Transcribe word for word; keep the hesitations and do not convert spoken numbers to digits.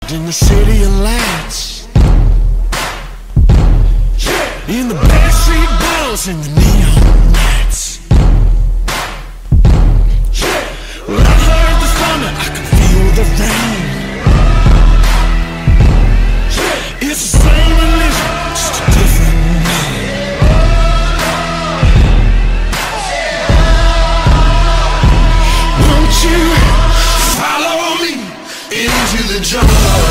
In the city of lights, in the backstreet balls and the neon lights. Well, I heard the thunder, I could feel the rain. It's the same religion, just a different name. Won't you follow me into the jungle?